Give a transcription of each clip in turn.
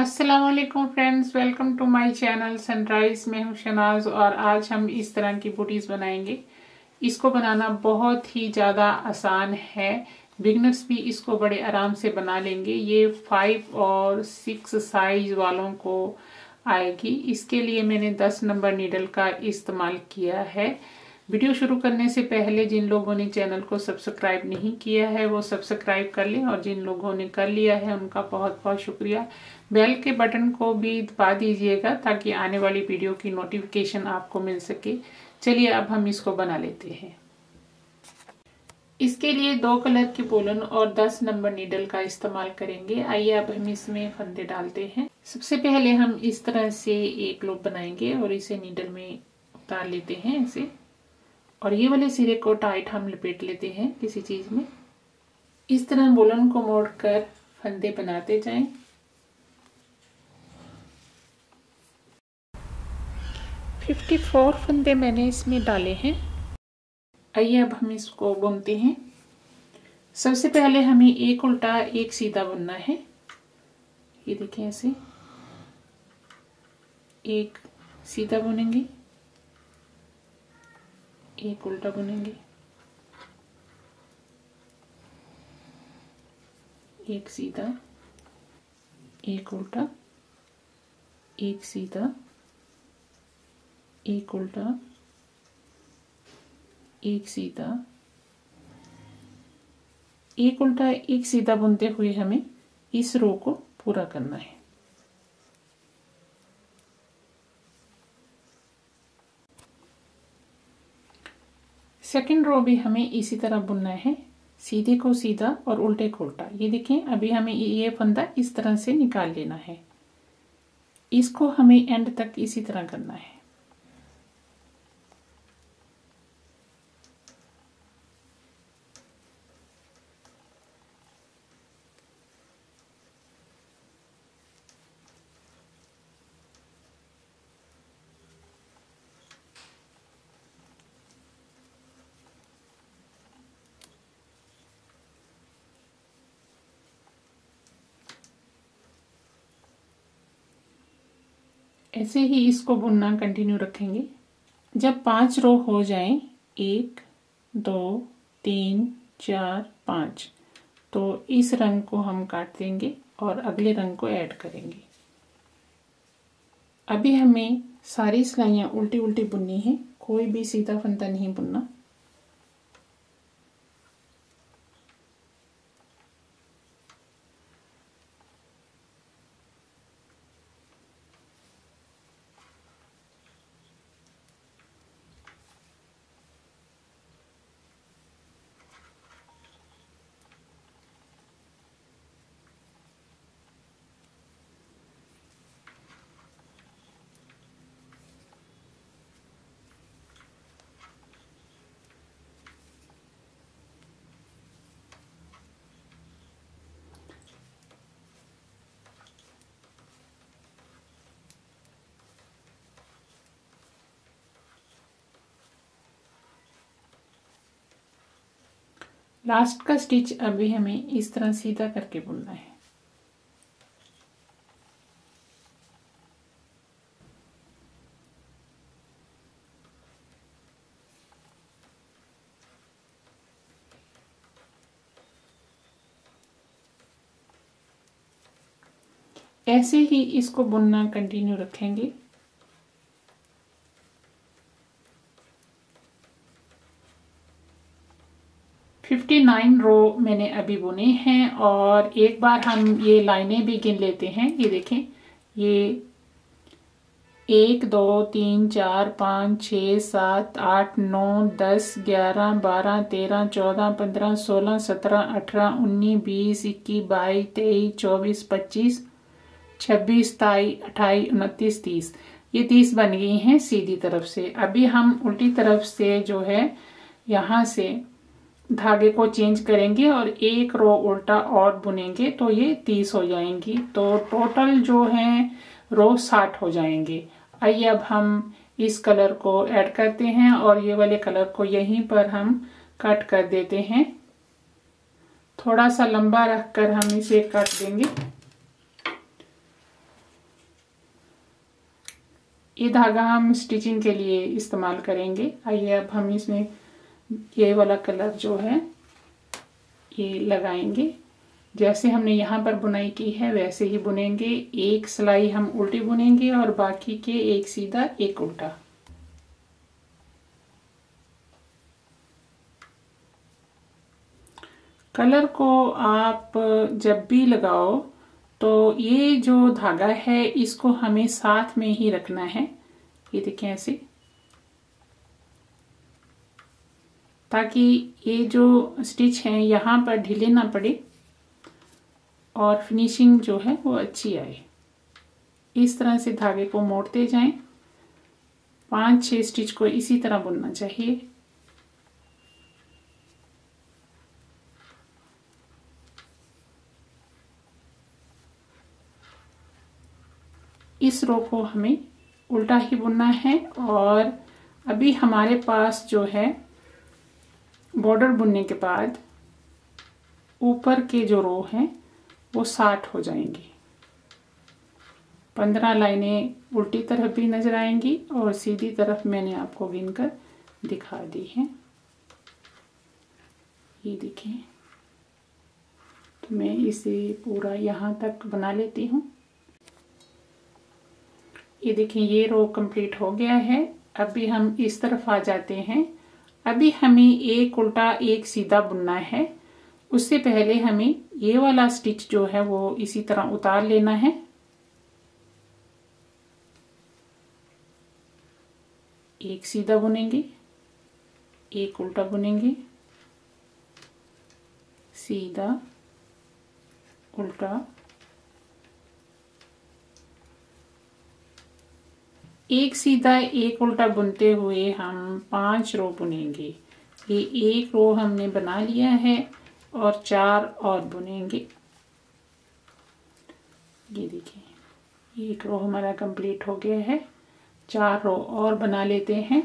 अस्सलाम वालेकुम friends, welcome to my channel Sunrise. मैं हूं शनाज और आज हम इस तरह की बूटीज बनाएंगे। इसको बनाना बहुत ही ज़्यादा आसान है, बिगनर्स भी इसको बड़े आराम से बना लेंगे। ये 5 और 6 साइज वालों को आएगी। इसके लिए मैंने 10 नंबर नीडल का इस्तेमाल किया है। वीडियो शुरू करने से पहले जिन लोगों ने चैनल को सब्सक्राइब नहीं किया है वो सब्सक्राइब कर लें और जिन लोगों ने कर लिया है उनका बहुत बहुत शुक्रिया। बेल के बटन को भी दबा दीजिएगा ताकि आने वाली वीडियो की नोटिफिकेशन आपको मिल सके। चलिए अब हम इसको बना लेते हैं। इसके लिए 2 कलर की बोलन और 10 नंबर नीडल का इस्तेमाल करेंगे। आइए अब हम इसमें फंदे डालते हैं। सबसे पहले हम इस तरह से एक लूप बनाएंगे और इसे नीडल में उतार लेते हैं ऐसे, और ये वाले सिरे को टाइट हम लपेट लेते हैं किसी चीज में। इस तरह बोलन को मोड़कर फंदे बनाते जाएं। । 54 फंदे मैंने इसमें डाले हैं। आइए अब हम इसको बुनते हैं। सबसे पहले हमें एक उल्टा एक सीधा बुनना है। ये देखिए ऐसे एक सीधा बुनेंगे, एक उल्टा बुनेंगे, एक सीधा, एक उल्टा, एक सीधा, एक उल्टा, एक सीधा, एक उल्टा एक सीधा बुनते हुए हमें इस रो को पूरा करना है। सेकंड रो भी हमें इसी तरह बुनना है, सीधे को सीधा और उल्टे को उल्टा। ये देखें अभी हमें ये फंदा इस तरह से निकाल लेना है। इसको हमें एंड तक इसी तरह करना है। ऐसे ही इसको बुनना कंटिन्यू रखेंगे। जब 5 रो हो जाएं, 1 2 3 4 5, तो इस रंग को हम काट देंगे और अगले रंग को ऐड करेंगे। अभी हमें सारी सिलाइयां उल्टी उल्टी बुननी है, कोई भी सीधा फंदा नहीं बुनना। लास्ट का स्टिच अभी हमें इस तरह सीधा करके बुनना है। ऐसे ही इसको बुनना कंटिन्यू रखेंगे। $59 रो मैंने अभी बुने हैं और एक बार हम ये लाइनें भी गिन लेते हैं। ये देखें, ये 1 2 3 4 5 6 7 8 9 10 11 12 13 14 15 16 17 18 19 20 21 22 23 24 25 26 27 28 29 30। ये 30 बन गई हैं सीधी तरफ से। अभी हम उल्टी तरफ से जो है यहाँ से धागे को चेंज करेंगे और एक रो उल्टा और बुनेंगे तो ये 30 हो जाएंगी। तो टोटल जो है रो 60 हो जाएंगे। आइए अब हम इस कलर को ऐड करते हैं और ये वाले कलर को यहीं पर हम कट कर देते हैं। थोड़ा सा लंबा रखकर हम इसे काट देंगे। ये धागा हम स्टिचिंग के लिए इस्तेमाल करेंगे। आइए अब हम इसमें ये वाला कलर जो है ये लगाएंगे। जैसे हमने यहाँ पर बुनाई की है वैसे ही बुनेंगे। एक सिलाई हम उल्टी बुनेंगे और बाकी के एक सीधा एक उल्टा। कलर को आप जब भी लगाओ तो ये जो धागा है इसको हमें साथ में ही रखना है। ये देखें ऐसे, ताकि ये जो स्टिच है यहाँ पर ढीले ना पड़े और फिनिशिंग जो है वो अच्छी आए। इस तरह से धागे को मोड़ते जाएं। 5-6 स्टिच को इसी तरह बुनना चाहिए। इस रो को हमें उल्टा ही बुनना है। और अभी हमारे पास जो है बॉर्डर बुनने के बाद ऊपर के जो रो हैं वो 60 हो जाएंगी। 15 लाइनें उल्टी तरफ भी नजर आएंगी और सीधी तरफ मैंने आपको गिनकर दिखा दी है। ये देखें, तो मैं इसे पूरा यहाँ तक बना लेती हूँ। ये देखें, ये रो कंप्लीट हो गया है। अभी हम इस तरफ आ जाते हैं। अभी हमें एक उल्टा एक सीधा बुनना है। उससे पहले हमें ये वाला स्टिच जो है वो इसी तरह उतार लेना है। एक सीधा बुनेंगे, एक उल्टा बुनेंगे, सीधा, उल्टा, एक सीधा एक उल्टा बुनते हुए हम 5 रो बुनेंगे। ये एक रो हमने बना लिया है और 4 और बुनेंगे। ये देखिए, एक रो हमारा कंप्लीट हो गया है। 4 रो और बना लेते हैं।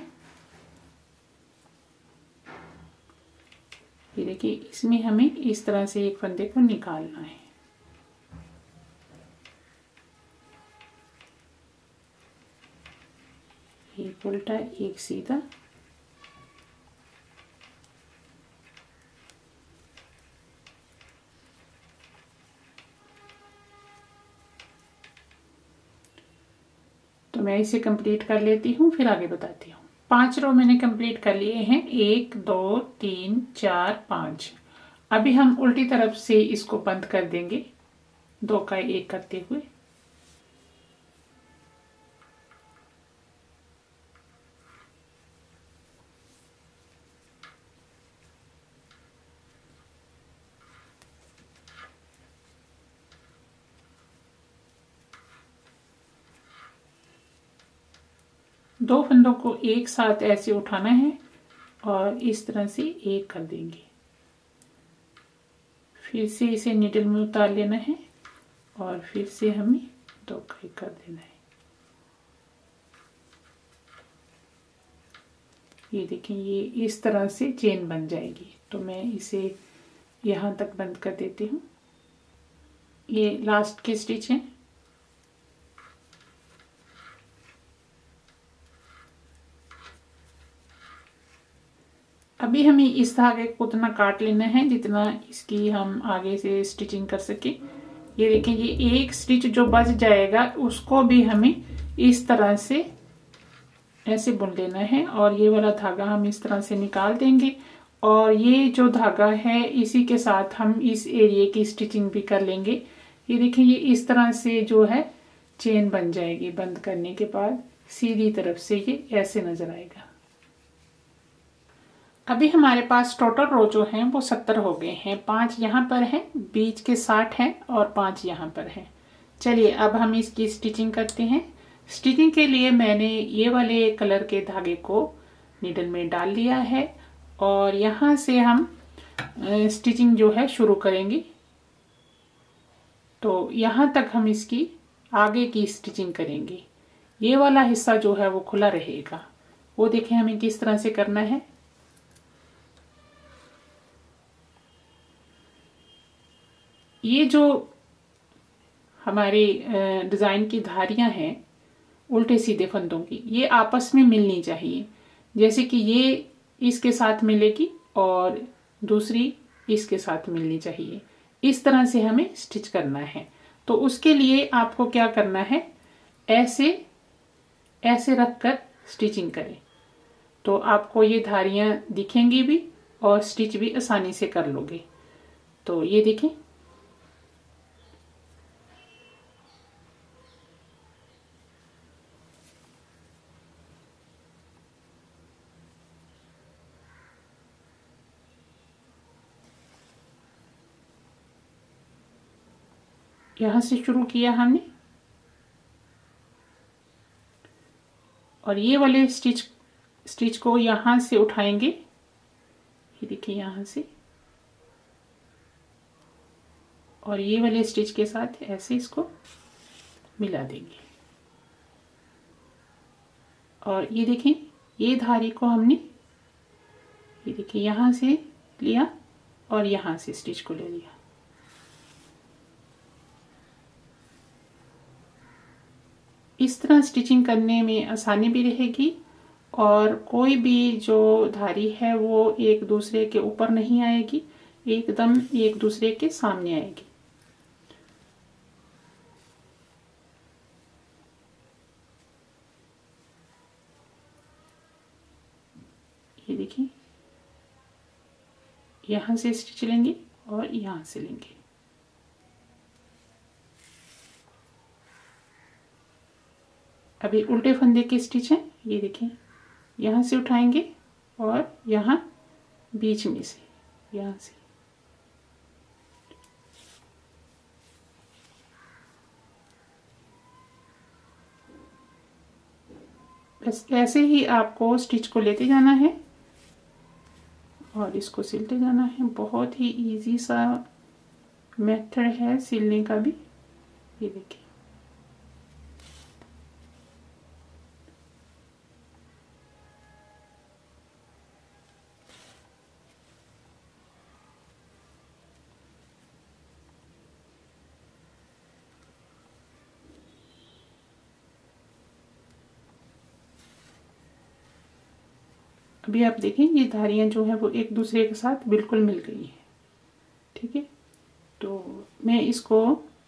ये देखिए, इसमें हमें इस तरह से एक फंदे को निकालना है। एक उल्टा एक सीधा, तो मैं इसे कंप्लीट कर लेती हूँ, फिर आगे बताती हूँ। 5 रो मैंने कंप्लीट कर लिए हैं। 1 2 3 4 5। अभी हम उल्टी तरफ से इसको बंद कर देंगे 2 का 1 करते हुए। दो फंदों को एक साथ ऐसे उठाना है और इस तरह से एक कर देंगे। फिर से इसे नीडल में उतार लेना है और फिर से हमें 2 का 1 कर देना है। ये देखें, ये इस तरह से चेन बन जाएगी। तो मैं इसे यहाँ तक बंद कर देती हूँ। ये लास्ट की स्टिच है। अभी हमें इस धागे को उतना काट लेना है जितना इसकी हम आगे से स्टिचिंग कर सके। ये देखें, ये एक स्टिच जो बच जाएगा उसको भी हमें इस तरह से ऐसे बुन लेना है और ये वाला धागा हम इस तरह से निकाल देंगे। और ये जो धागा है इसी के साथ हम इस एरिया की स्टिचिंग भी कर लेंगे। ये देखें, ये इस तरह से जो है चेन बन जाएगी। बंद करने के बाद सीधी तरफ से ये ऐसे नजर आएगा। अभी हमारे पास टोटल रो जो हैं वो 70 हो गए हैं। 5 यहाँ पर हैं, बीच के 60 हैं और 5 यहाँ पर हैं। चलिए अब हम इसकी स्टिचिंग करते हैं। स्टिचिंग के लिए मैंने ये वाले कलर के धागे को नीडल में डाल लिया है और यहाँ से हम स्टिचिंग जो है शुरू करेंगे। तो यहाँ तक हम इसकी आगे की स्टिचिंग करेंगे। ये वाला हिस्सा जो है वो खुला रहेगा। वो देखें हमें किस तरह से करना है। ये जो हमारी डिजाइन की धारियां हैं उल्टे सीधे फंदों की, ये आपस में मिलनी चाहिए। जैसे कि ये इसके साथ मिलेगी और दूसरी इसके साथ मिलनी चाहिए। इस तरह से हमें स्टिच करना है। तो उसके लिए आपको क्या करना है, ऐसे ऐसे रखकर स्टिचिंग करें तो आपको ये धारियां दिखेंगी भी और स्टिच भी आसानी से कर लोगे। तो ये देखें, यहां से शुरू किया हमने और ये वाले स्टिच को यहां से उठाएंगे, ये देखिए यहां से, और ये वाले स्टिच के साथ ऐसे इसको मिला देंगे। और ये देखें, ये धारी को हमने, ये देखिए यहां से लिया और यहां से स्टिच को ले लिया। इस तरह स्टिचिंग करने में आसानी भी रहेगी और कोई भी जो धारी है वो एक दूसरे के ऊपर नहीं आएगी, एकदम एक दूसरे के सामने आएगी। ये देखिए, यहां से स्टिच लेंगे और यहां से लेंगे। अभी उल्टे फंदे के स्टिच हैं, ये देखिए यहां से उठाएंगे और यहां बीच में से, यहां से बस ऐसे ही आपको स्टिच को लेते जाना है और इसको सिलते जाना है। बहुत ही इजी सा मेथड है सिलने का भी। ये देखिए, अभी आप देखें ये धारियां जो है वो एक दूसरे के साथ बिल्कुल मिल गई है। ठीक है, तो मैं इसको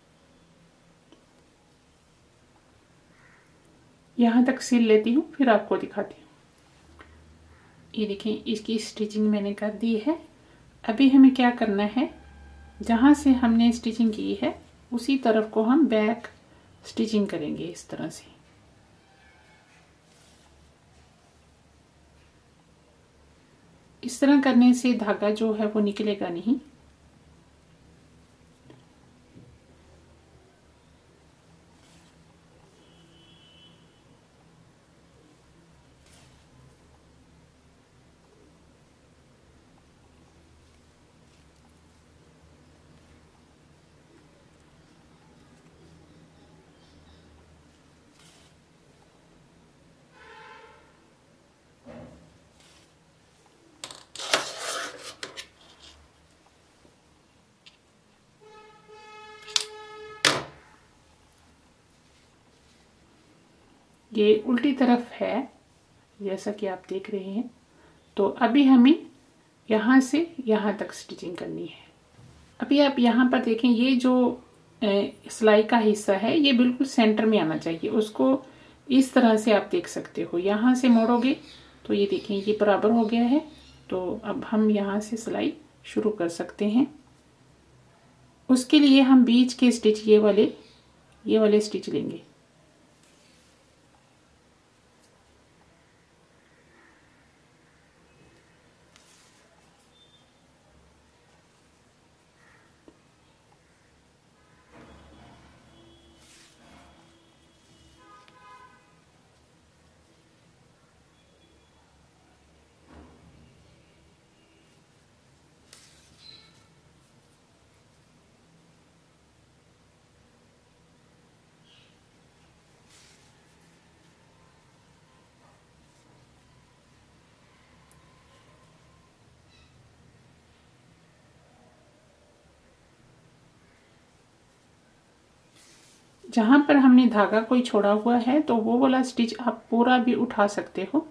यहां तक सिल लेती हूँ, फिर आपको दिखाती हूँ। ये देखें, इसकी स्टिचिंग मैंने कर दी है। अभी हमें क्या करना है, जहां से हमने स्टिचिंग की है उसी तरफ को हम बैक स्टिचिंग करेंगे इस तरह से। इस तरह करने से धागा जो है वो निकलेगा नहीं। ये उल्टी तरफ है जैसा कि आप देख रहे हैं। तो अभी हमें यहाँ से यहाँ तक स्टिचिंग करनी है। अभी आप यहाँ पर देखें, ये जो सिलाई का हिस्सा है ये बिल्कुल सेंटर में आना चाहिए। उसको इस तरह से आप देख सकते हो, यहाँ से मोड़ोगे तो ये देखें ये बराबर हो गया है। तो अब हम यहाँ से सिलाई शुरू कर सकते हैं। उसके लिए हम बीच के स्टिच ये वाले स्टिच लेंगे। जहां पर हमने धागा कोई छोड़ा हुआ है तो वो वाला स्टिच आप पूरा भी उठा सकते हो।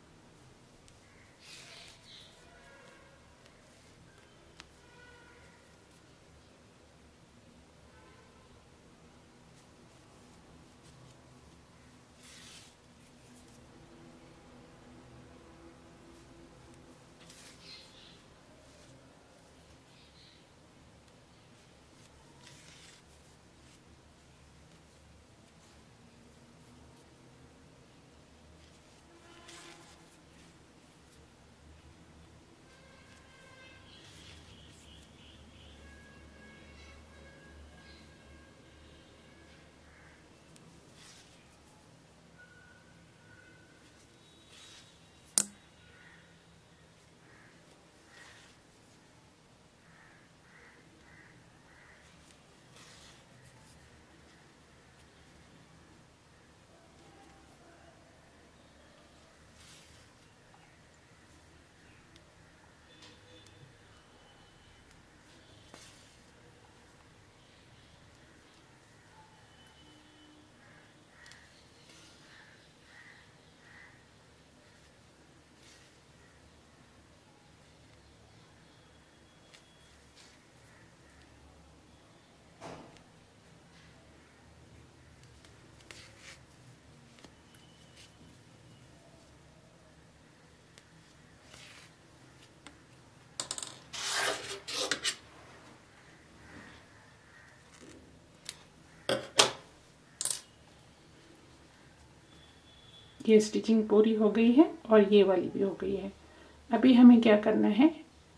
ये स्टिचिंग पूरी हो गई है और ये वाली भी हो गई है। अभी हमें क्या करना है,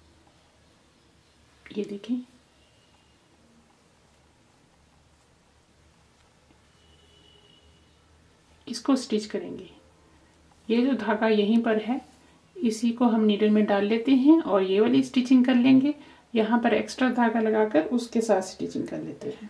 ये देखिए, इसको स्टिच करेंगे। ये जो धागा यहीं पर है इसी को हम नीडल में डाल लेते हैं और ये वाली स्टिचिंग कर लेंगे। यहाँ पर एक्स्ट्रा धागा लगाकर उसके साथ स्टिचिंग कर लेते हैं।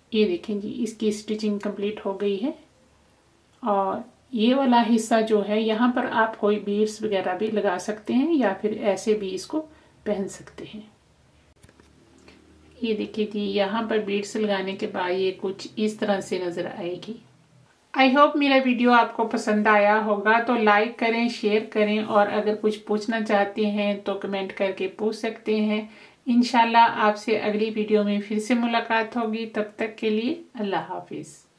ये देखें जी, इसकी स्टिचिंग कंप्लीट हो गई है। और ये वाला हिस्सा जो है यहाँ पर आप कोई बीड्स वगैरह भी लगा सकते हैं या फिर ऐसे भी इसको पहन सकते हैं। ये देखिए जी, यहाँ पर बीड्स लगाने के बाद ये कुछ इस तरह से नजर आएगी। आई होप मेरा वीडियो आपको पसंद आया होगा, तो लाइक करें, शेयर करें और अगर कुछ पूछना चाहते हैं तो कमेंट करके पूछ सकते हैं। इंशाल्लाह आपसे अगली वीडियो में फिर से मुलाकात होगी। तब तक के लिए अल्लाह हाफिज।